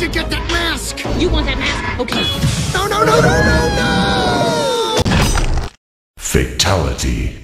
to get that mask! You want that mask? Okay. No, no, no, no, no, no! Fatality.